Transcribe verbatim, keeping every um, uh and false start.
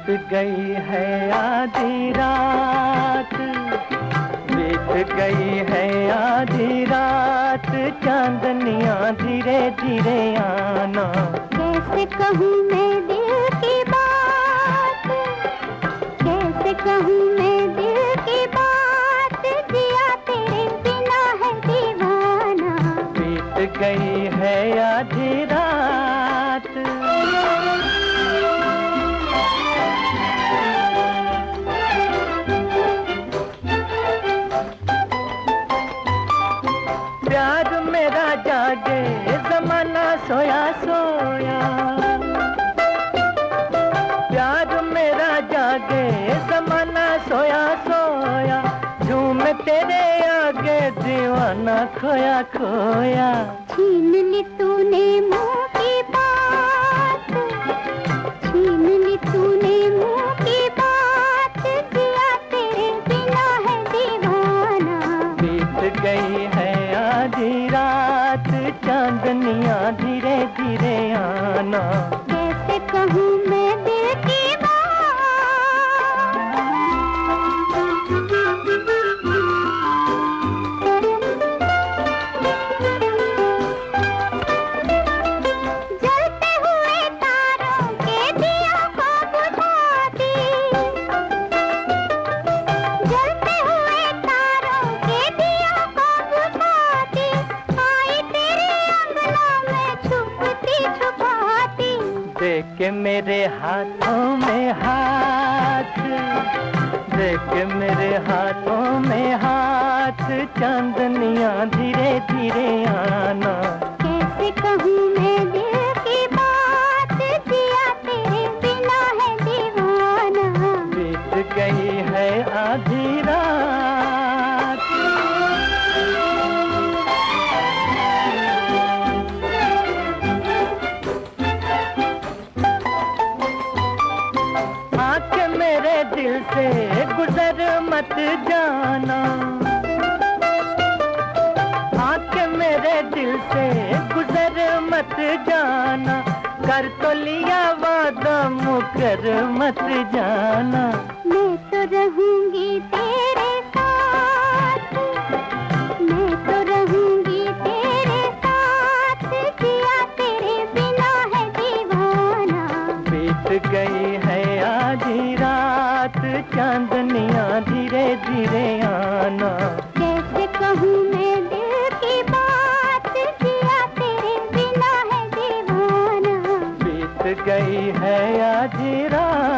बीत गई है आधी रात, बीत गई है आधी रात, चांदनियाँ धीरे धीरे आना। कैसे कहूँ मैं दिल की बात, कैसे कहूँ मैं दिल की बात, जिया तेरे बिना है दीवाना। बीत गई है आधी रात। प्यार मेरा जागे ज़माना सोया सोया, प्यार मेरा जागे ज़माना सोया सोया, झूम तेरे आगे दीवाना खोया खोया। छीन ली तूने मुँह की बात, छीन ली तूने मुँह की बात, जिया तेरे बिना है दीवाना। बीत गई है आधी रात, चांदनियाँ धीरे धीरे आना। कैसे कहूँ मैं दिल की बात। जलते हुए तारों के दिया को बुझाती, जलते हुए तारों के दिया को बुझाती, आई तेरे अंगना में छुपती छुपाती। देख के मेरे हाथों में हाथ, देख के मेरे हाथों में हाथ, चांदनियाँ धीरे धीरे आना। कैसे कहूँ मैं दिल की बात, जिया तेरे बिना है दीवाना। बीत गई है आधी रात। आँख मेरे दिल से गुजर मत जाना, आँख मेरे दिल से गुजर मत जाना, कर तो लिया वादा मुकर मत जाना। मैं तो रहूंगी तेरे साथ, मैं तो रहूंगी तेरे साथ, जिया तेरे बिना है दीवाना। बीत गई है आधी रात, चांदनियाँ धीरे धीरे आना। कैसे कहूँ मैं दिल की बात, जिया तेरे बिना है दीवाना। बीत गई है आधी रात।